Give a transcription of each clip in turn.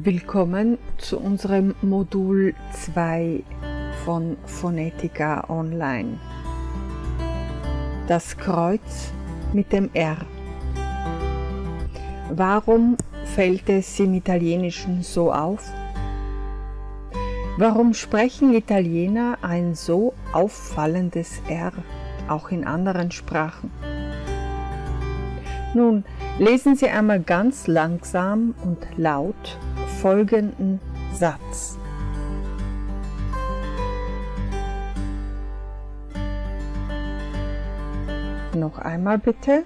Willkommen zu unserem Modul 2 von Phonetica Online. Das Kreuz mit dem R. Warum fällt es im Italienischen so auf? Warum sprechen Italiener ein so auffallendes R, auch in anderen Sprachen? Nun, lesen Sie einmal ganz langsam und laut folgenden Satz. Noch einmal bitte.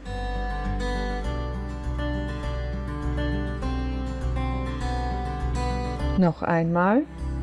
Noch einmal.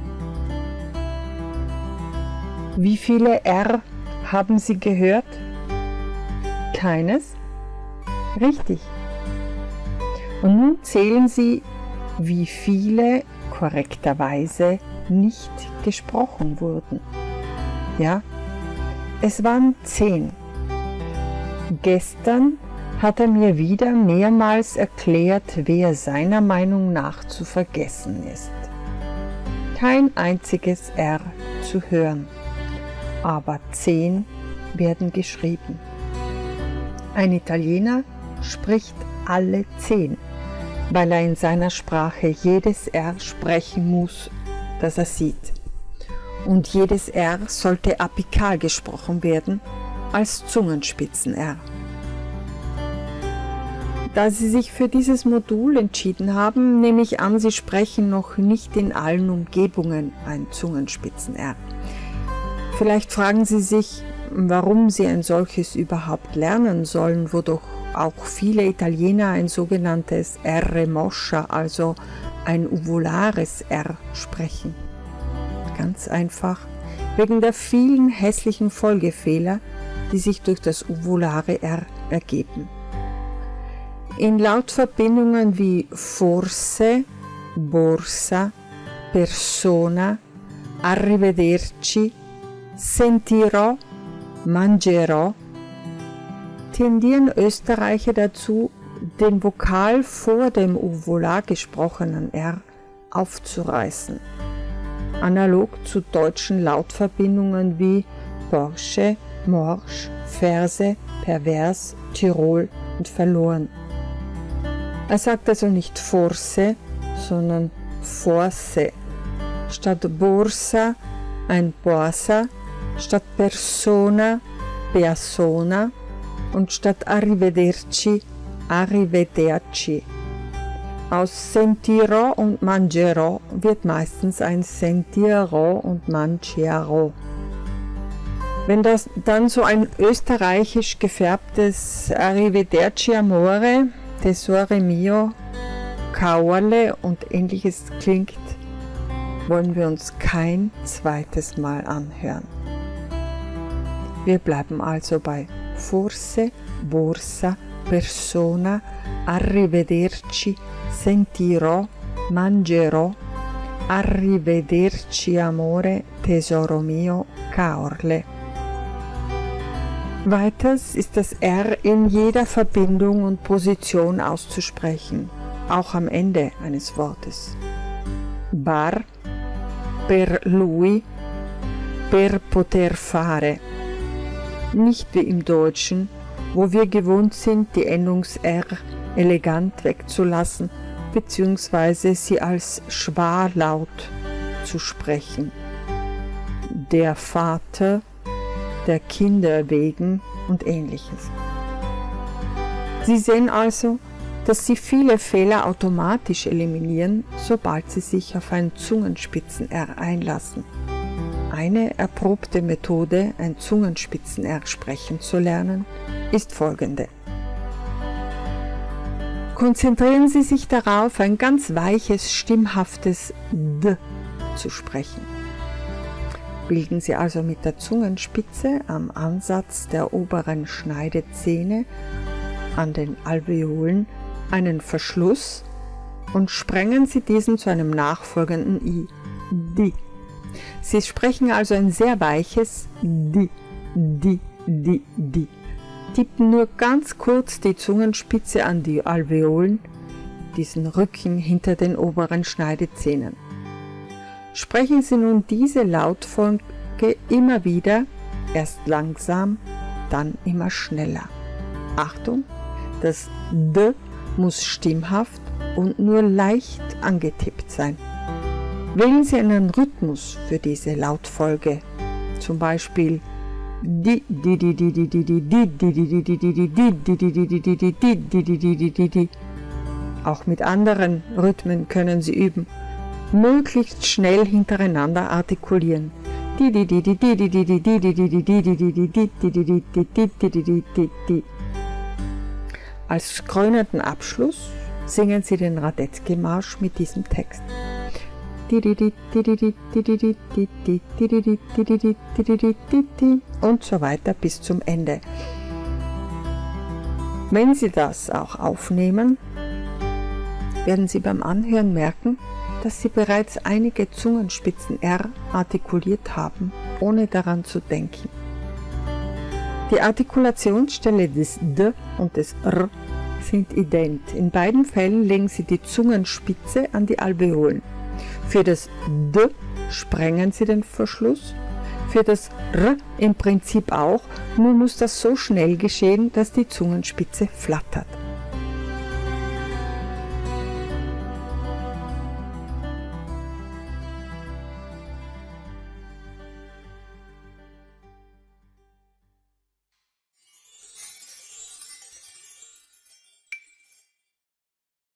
Wie viele R haben Sie gehört? Keines? Richtig. Und nun zählen Sie, wie viele korrekterweise nicht gesprochen wurden. Ja, es waren 10. Gestern hat er mir wieder mehrmals erklärt, wer seiner Meinung nach zu vergessen ist. Kein einziges R zu hören, aber 10 werden geschrieben. Ein Italiener spricht alle 10, weil er in seiner Sprache jedes R sprechen muss, das er sieht. Und jedes R sollte apikal gesprochen werden, als Zungenspitzen-R. Da Sie sich für dieses Modul entschieden haben, nehme ich an, Sie sprechen noch nicht in allen Umgebungen ein Zungenspitzen-R. Vielleicht fragen Sie sich, warum Sie ein solches überhaupt lernen sollen, wo doch auch viele Italiener ein sogenanntes R moscia, also ein uvulares R, sprechen. Ganz einfach, wegen der vielen hässlichen Folgefehler, die sich durch das uvulare R ergeben. In Lautverbindungen wie forse, borsa, persona, arrivederci, sentirò, mangerò, tendieren Österreicher dazu, den Vokal vor dem uvular gesprochenen R aufzureißen, analog zu deutschen Lautverbindungen wie Porsche, Morsch, Verse, Pervers, Tirol und verloren. Er sagt also nicht forse, sondern forse. Statt borsa ein borsa, statt persona persona und statt arrivederci arrivederci. Aus sentirò und mangerò wird meistens ein sentirò und mangerò. Wenn das dann so ein österreichisch gefärbtes Arrivederci amore, tesore mio, Kauerle und ähnliches klingt, wollen wir uns kein zweites Mal anhören. Wir bleiben also bei forse, borsa, persona, arrivederci, sentirò, mangerò, arrivederci amore, tesoro mio, Kaorle. Weiters ist das R in jeder Verbindung und Position auszusprechen, auch am Ende eines Wortes. Bar, per lui, per poter fare. Nicht wie im Deutschen, wo wir gewohnt sind, die Endungs-R elegant wegzulassen bzw. sie als Schwarlaut zu sprechen. Der Vater, der Kinder wegen und ähnliches. Sie sehen also, dass Sie viele Fehler automatisch eliminieren, sobald Sie sich auf ein Zungenspitzen-R einlassen. Eine erprobte Methode, ein Zungenspitzen-R sprechen zu lernen, ist folgende. Konzentrieren Sie sich darauf, ein ganz weiches, stimmhaftes D zu sprechen. Bilden Sie also mit der Zungenspitze am Ansatz der oberen Schneidezähne an den Alveolen einen Verschluss und sprengen Sie diesen zu einem nachfolgenden I, Di. Sie sprechen also ein sehr weiches Di, Di, Di, Di. Tippen nur ganz kurz die Zungenspitze an die Alveolen, diesen Rücken hinter den oberen Schneidezähnen. Sprechen Sie nun diese Lautfolge immer wieder, erst langsam, dann immer schneller. Achtung, das D muss stimmhaft und nur leicht angetippt sein. Wählen Sie einen Rhythmus für diese Lautfolge, zum Beispiel auch mit anderen Rhythmen können Sie üben. Möglichst schnell hintereinander artikulieren. Als krönenden Abschluss singen Sie den Radetzky-Marsch mit diesem Text. Und so weiter bis zum Ende. Wenn Sie das auch aufnehmen, werden Sie beim Anhören merken, dass Sie bereits einige Zungenspitzen R artikuliert haben, ohne daran zu denken. Die Artikulationsstelle des D und des R sind ident. In beiden Fällen legen Sie die Zungenspitze an die Alveolen. Für das D sprengen Sie den Verschluss, für das R im Prinzip auch, nur muss das so schnell geschehen, dass die Zungenspitze flattert.